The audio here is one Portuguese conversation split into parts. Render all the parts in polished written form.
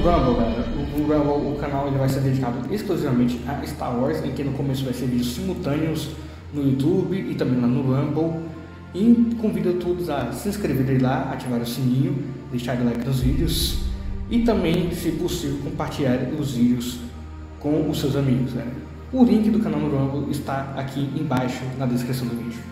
Rumble, galera. O Rumble, o canal ele vai ser dedicado exclusivamente a Star Wars, em que no começo vai ser vídeos simultâneos no YouTube e também lá no Rumble. E convido todos a se inscreverem lá, ativar o sininho, deixar o like nos vídeos e também, se possível, compartilhar os vídeos com os seus amigos, galera. O link do canal no Rumble está aqui embaixo na descrição do vídeo.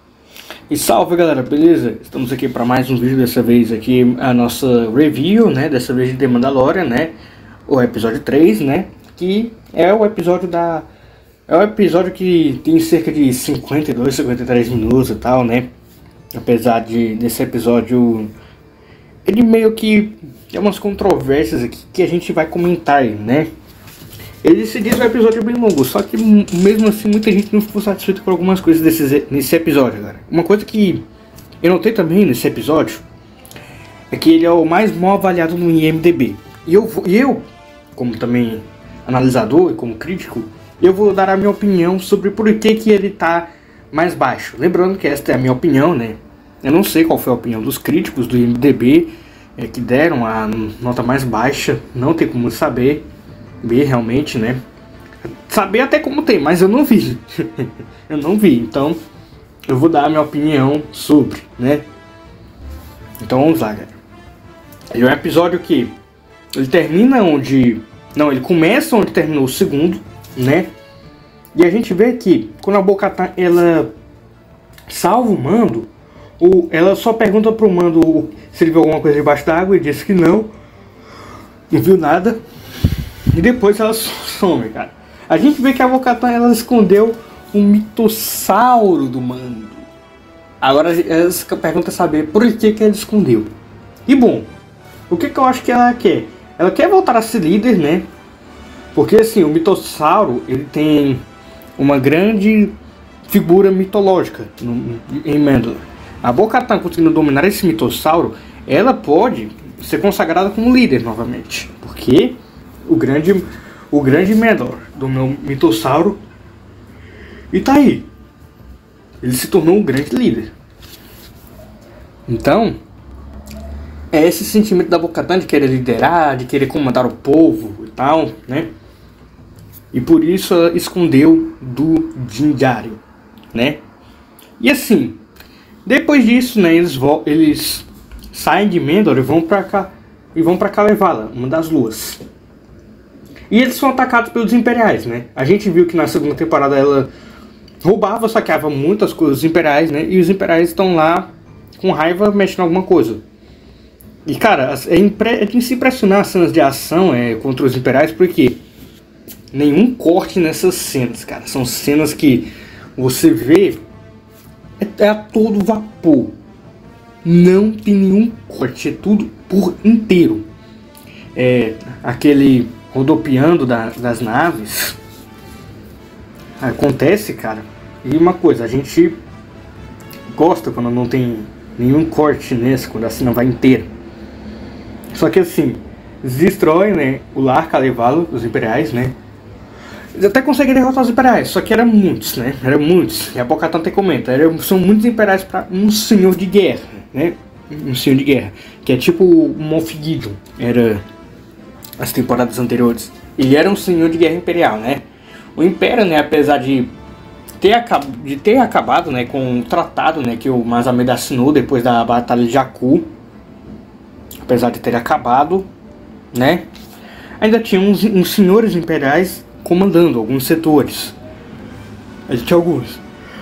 E salve, galera, beleza? Estamos aqui para mais um vídeo, dessa vez aqui a nossa review, né? Dessa vez de The Mandalorian, né? O episódio 3, né? Que é o episódio da... É o episódio que tem cerca de 52, 53 minutos e tal, né? Apesar desse episódio... Ele meio que tem umas controvérsias aqui que a gente vai comentar, né? Ele se diz um episódio bem longo, só que mesmo assim muita gente não ficou satisfeita com algumas coisas nesse episódio, galera. Uma coisa que eu notei também nesse episódio é que ele é o mais mal avaliado no IMDb. E eu, como também analisador e como crítico, eu vou dar a minha opinião sobre por que ele tá mais baixo. Lembrando que esta é a minha opinião, né? Eu não sei qual foi a opinião dos críticos do IMDb que deram a nota mais baixa, não tem como saber. Ver realmente, né? Saber até como tem, mas eu não vi. Eu não vi, então eu vou dar a minha opinião sobre, né? Então vamos lá, galera. Ele é um episódio que ele termina onde... Não, ele começa onde terminou o segundo, né? E a gente vê que quando a Bo-Katan, ela salva o Mando, ela só pergunta pro Mando se ele viu alguma coisa debaixo d'água e disse que não viu nada. E depois ela some, cara. A gente vê que a Bo-Katan, ela escondeu um mitossauro do Mando. Agora essa pergunta é saber por que ela escondeu. E bom, o que eu acho que ela quer? Ela quer voltar a ser líder, né? Porque assim, o mitossauro, ele tem uma grande figura mitológica em Mandalore. A Bo-Katan conseguindo dominar esse mitossauro, ela pode ser consagrada como líder novamente. Porque o grande Mandalore do meu mitossauro, e tá aí, ele se tornou um grande líder. Então é esse sentimento da Bo-Katan de querer liderar, de querer comandar o povo e tal, né? E por isso ela escondeu do Din Djarin, né? E assim, depois disso, né, eles saem de Mandalore e vão para Kalevala, uma das luas. E eles são atacados pelos Imperiais, né? A gente viu que na segunda temporada ela roubava, saqueava muitas coisas dos Imperiais, né? E os Imperiais estão lá com raiva, mexendo em alguma coisa. E cara, é de se impressionar as cenas de ação contra os Imperiais, porque nenhum corte nessas cenas, cara. São cenas que você vê a todo vapor. Não tem nenhum corte, é tudo por inteiro. Aquele rodopiando das naves acontece, cara. E uma coisa, a gente gosta quando não tem nenhum corte nesse, quando a cena vai inteira. Só que assim, eles destroem, né, o Lar Kalevala, os Imperiais, né. Eles até conseguem derrotar os Imperiais, só que eram muitos, né, eram muitos. E a Bo-Katan até comenta, são muitos Imperiais para um senhor de guerra, né, um senhor de guerra, que é tipo o Moff Gideon, era as temporadas anteriores. Ele era um senhor de guerra imperial, né? O Império, né, apesar de ter acabado, né, com o tratado, né, que o Masamune assinou depois da Batalha de Jakku, apesar de ter acabado, né, ainda tinha uns senhores imperiais comandando alguns setores. A gente tinha alguns,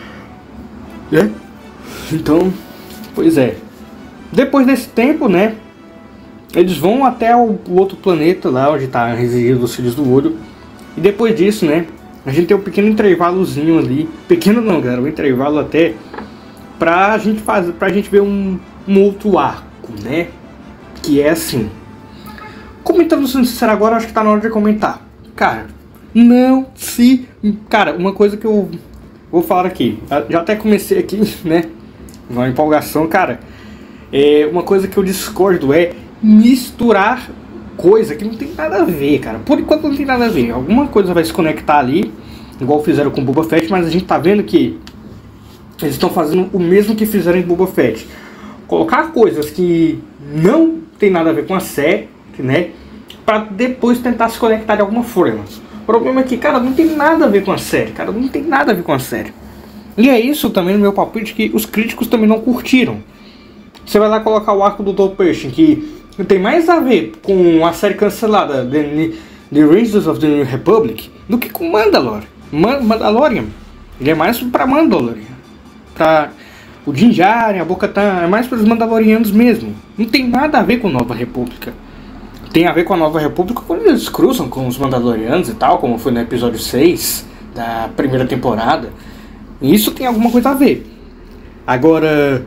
né? Então, pois é. Depois desse tempo, né, eles vão até o outro planeta lá onde está residindo os Filhos do Olho. E depois disso, né, a gente tem um pequeno intervalozinho ali. Pequeno não, galera, um intervalo até pra gente ver um outro arco, né? Que é assim. Comentando sincero agora, acho que tá na hora de comentar. Cara, Cara, uma coisa que eu vou falar aqui. Já até comecei aqui, né? Uma empolgação, cara. Uma coisa que eu discordo é misturar coisa que não tem nada a ver, cara. Por enquanto não tem nada a ver. Alguma coisa vai se conectar ali, igual fizeram com Boba Fett, mas a gente tá vendo que eles estão fazendo o mesmo que fizeram em Boba Fett. Colocar coisas que não tem nada a ver com a série, né? para depois tentar se conectar de alguma forma. O problema é que, cara, não tem nada a ver com a série, cara, não tem nada a ver com a série. E é isso também no meu palpite que os críticos também não curtiram. Você vai lá colocar o arco do Dr. Pershing, que tem mais a ver com a série cancelada The Rangers of the New Republic do que com Mandalorian. Ele é mais pra Mandalorian, pra o Din Djarin, a Bo-Katan, é mais para os Mandalorianos mesmo. Não tem nada a ver com Nova República. Tem a ver com a Nova República quando eles cruzam com os Mandalorianos e tal, como foi no episódio 6 da primeira temporada. E isso tem alguma coisa a ver. Agora,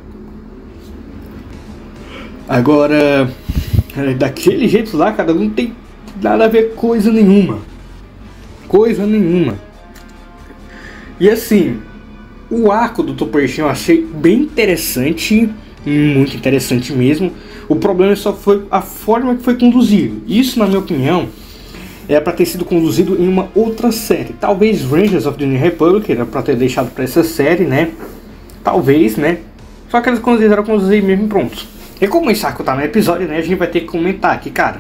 daquele jeito lá, cara, não tem nada a ver coisa nenhuma. Coisa nenhuma. E assim, o arco do Dr. Pershing eu achei bem interessante, muito interessante mesmo. O problema só foi a forma que foi conduzido. Isso, na minha opinião, era para ter sido conduzido em uma outra série. Talvez Rangers of the New Republic era para ter deixado para essa série, né? Talvez, né? Só que eles consideraram conduzir mesmo, pronto. E como esse arco tá no episódio, né? A gente vai ter que comentar aqui, cara.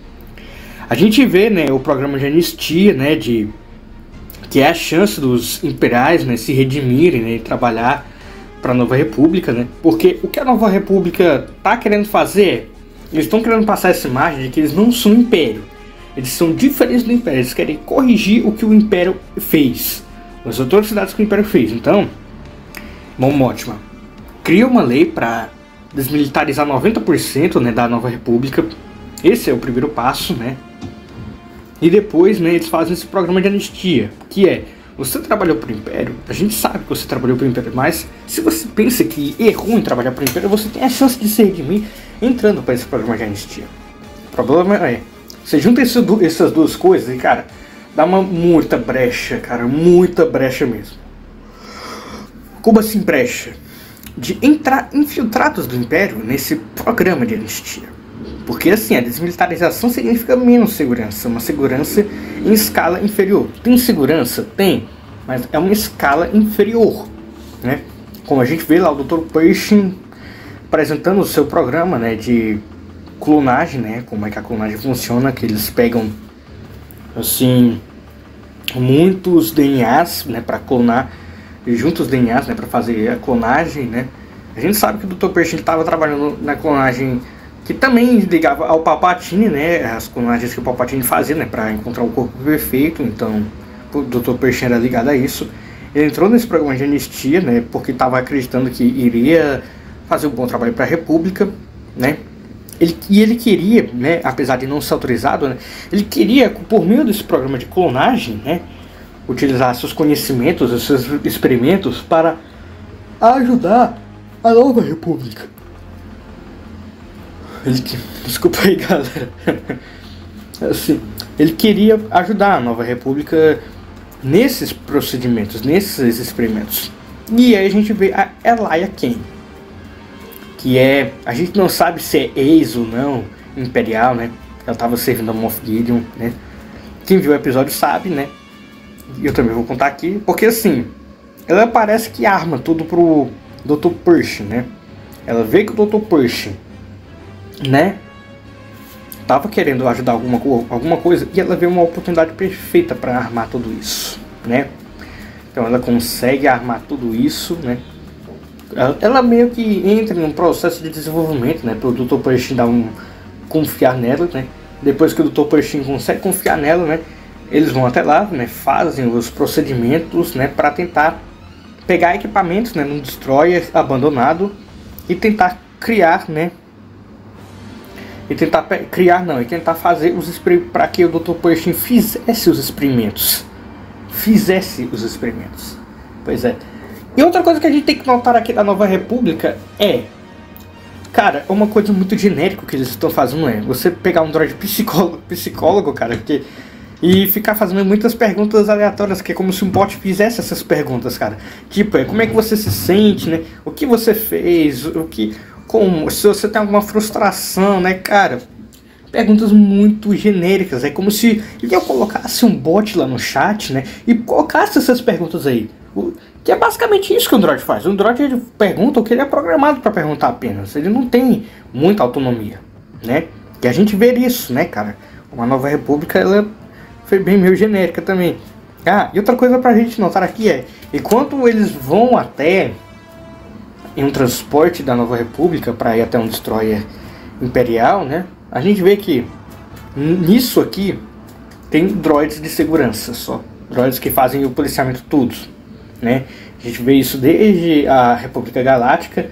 A gente vê, né, o programa de anistia, né, que é a chance dos imperiais, né, se redimirem, né, e trabalhar para a Nova República, né? Porque o que a Nova República tá querendo fazer, eles estão querendo passar essa imagem de que eles não são império. Eles são diferentes do império, eles querem corrigir o que o império fez, as atrocidades que o império fez. Então, Mon Mothma cria uma lei para desmilitarizar 90%, né, da Nova República. Esse é o primeiro passo, né? E depois, né, eles fazem esse programa de anistia, que é: você trabalhou para o Império, a gente sabe que você trabalhou para o Império, mas se você pensa que errou em trabalhar para o Império, você tem a chance de se redimir entrando para esse programa de anistia. O problema é, você junta essas duas coisas e, cara, dá muita brecha, cara, muita brecha mesmo. Como assim brecha? De entrar infiltrados do Império nesse programa de anistia. Porque assim, a desmilitarização significa menos segurança, uma segurança em escala inferior. Tem segurança? Tem, mas é uma escala inferior, né? Como a gente vê lá o Dr. Pershing apresentando o seu programa, né, de clonagem, né? Como é que a clonagem funciona, que eles pegam, assim, muitos DNAs, né, para clonar, juntos DNAs, né, para fazer a clonagem, né? A gente sabe que o Dr. Pershing estava trabalhando na clonagem que também ligava ao Palpatine, né, as clonagens que o Palpatine fazia, né, para encontrar o corpo perfeito. Então o Dr. Pershing era ligado a isso. Ele entrou nesse programa de anistia, né, porque estava acreditando que iria fazer um bom trabalho para a República, né. Ele queria, né, apesar de não ser autorizado, né, ele queria, por meio desse programa de clonagem, né, utilizar seus conhecimentos, os seus experimentos para ajudar a Nova República. Desculpa aí, galera. Assim, ele queria ajudar a Nova República nesses procedimentos, nesses experimentos. E aí a gente vê a Elia Kane, que é, a gente não sabe se é ex ou não, imperial, né? Ela estava servindo a Moff Gideon, né? Quem viu o episódio sabe, né? E eu também vou contar aqui, porque assim, ela parece que arma tudo pro Dr. Pershing, né? Ela vê que o Dr. Pershing, né, tava querendo ajudar alguma coisa, e ela vê uma oportunidade perfeita para armar tudo isso, né? Então ela consegue armar tudo isso, né? Ela meio que entra num processo de desenvolvimento, né, pro Dr. Pershing confiar nela, né? Depois que o Dr. Pershing consegue confiar nela, né, eles vão até lá, né, fazem os procedimentos, né, para tentar pegar equipamentos, né, num destroyer abandonado e tentar criar, né, e tentar fazer os experimentos para que o Dr. Pershing fizesse os experimentos. Pois é. E outra coisa que a gente tem que notar aqui da Nova República é, cara, uma coisa muito genérica que eles estão fazendo é você pegar um droid psicólogo, cara, e ficar fazendo muitas perguntas aleatórias, que é como se um bot fizesse essas perguntas, cara. Tipo, como é que você se sente, né? O que você fez, se você tem alguma frustração, né, cara? Perguntas muito genéricas. É como se eu colocasse um bot lá no chat, né, e colocasse essas perguntas aí. Que é basicamente isso que o Android faz. O Android, ele pergunta o que ele é programado para perguntar apenas. Ele não tem muita autonomia, né? Que a gente vê isso, né, cara? Uma Nova República, ela foi bem meio genérica também. Ah, e outra coisa pra gente notar aqui é, enquanto eles vão até em um transporte da Nova República para ir até um destroyer imperial, né? A gente vê que nisso aqui tem droids de segurança só, droids que fazem o policiamento tudo, né? A gente vê isso desde a República Galáctica,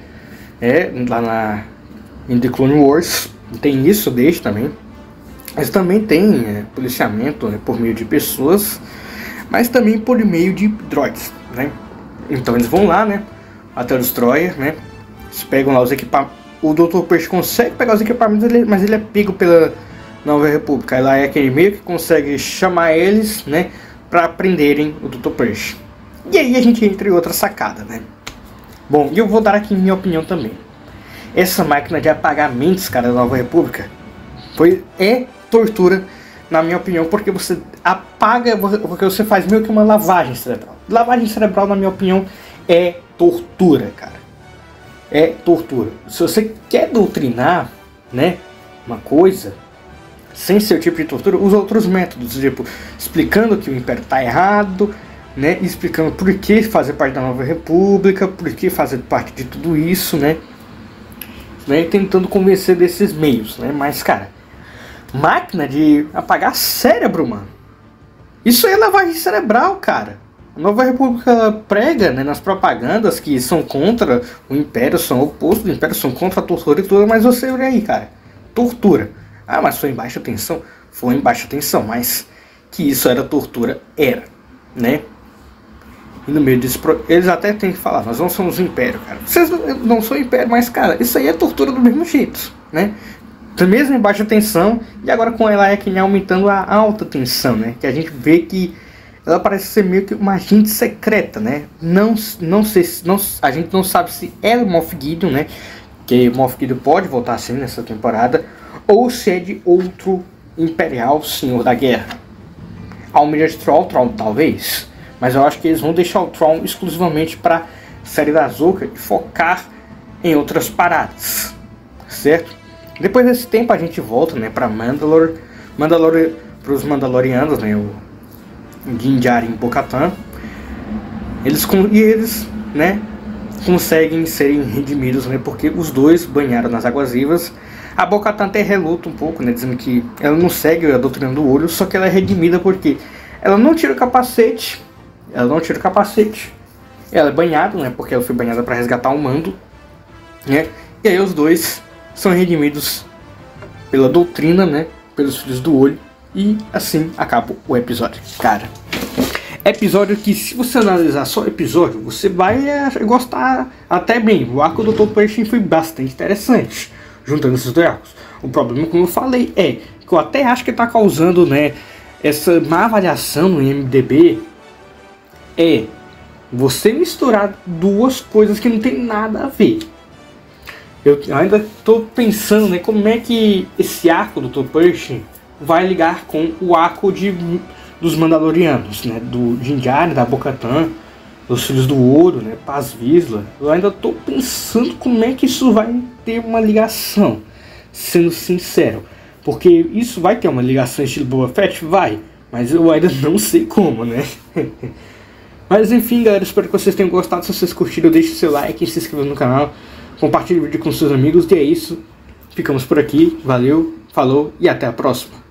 lá em The Clone Wars, tem isso desde também. Mas também tem policiamento, né, por meio de pessoas, mas também por meio de droids, né? Então eles vão lá, né, até o destroyer, né? Eles pegam lá os equipamentos. O Dr. Persh consegue pegar os equipamentos, mas ele é pego pela Nova República. Ela é aquele meio que consegue chamar eles, né, para prenderem o Dr. Persh. E aí a gente entra em outra sacada, né? Bom, e eu vou dar aqui minha opinião também. Essa máquina de apagar mentes, cara, da Nova República é tortura, na minha opinião, porque você apaga, porque você faz meio que uma lavagem cerebral. Lavagem cerebral, na minha opinião, é tortura, cara. É tortura. Se você quer doutrinar, né, uma coisa, sem ser o tipo de tortura, usa outros métodos, tipo, explicando que o Império tá errado, né, explicando por que fazer parte da Nova República, por que fazer parte de tudo isso, né, tentando convencer desses meios, né, mas, cara, máquina de apagar cérebro, mano, isso aí é lavagem cerebral, cara. A Nova República prega, né, nas propagandas que são contra o Império, são oposto do Império, são contra a tortura e tudo, mas você olha aí, cara, tortura. Ah, mas foi em baixa tensão? Foi em baixa tensão, mas que isso era tortura, era, né? E no meio disso, eles até têm que falar, nós não somos o Império, cara. Vocês não são o Império, mas, cara, isso aí é tortura do mesmo jeito, né? Mesmo em baixa tensão, e agora com ela aumentando a alta tensão, né? Que a gente vê que ela parece ser meio que uma agente secreta, né? A gente não sabe se é o Moff Gideon, né? Que o Moff Gideon pode voltar assim nessa temporada, ou se é de outro Imperial Senhor da Guerra. Almirante Thrawn talvez, mas eu acho que eles vão deixar o Thrawn exclusivamente para série da Ahsoka e focar em outras paradas, certo? Depois desse tempo a gente volta, né, para Mandalore, para os Mandalorianos, né, o Din Djarin e Bo-Katan. Eles, né, conseguem serem redimidos, né, porque os dois banharam nas águas vivas. A Bo-Katan até reluta um pouco, né, dizendo que ela não segue a doutrina do olho, só que ela é redimida porque ela não tira o capacete, ela é banhada, né, porque ela foi banhada para resgatar o Mando, né, e aí os dois são redimidos pela doutrina, né, pelos filhos do olho, e assim acaba o episódio. Cara, episódio que, se você analisar só o episódio, você vai gostar até bem. O arco do Dr. Pershing foi bastante interessante, juntando esses dois arcos. O problema, como eu falei, é que eu até acho que está causando, né, essa má avaliação no IMDb, é você misturar duas coisas que não tem nada a ver. Eu ainda estou pensando, né, como é que esse arco do Dr. Pershing vai ligar com o arco dos Mandalorianos, né, do Din Djarin, da Bo-Katan, dos Filhos do Ouro, né, Paz Vizsla. Eu ainda estou pensando como é que isso vai ter uma ligação, sendo sincero, porque isso vai ter uma ligação estilo Boba Fett? Vai, mas eu ainda não sei como, né. Mas enfim, galera, espero que vocês tenham gostado. Se vocês curtiram, deixe seu like, se inscreva no canal, compartilhe o vídeo com seus amigos. E é isso, ficamos por aqui, valeu, falou e até a próxima.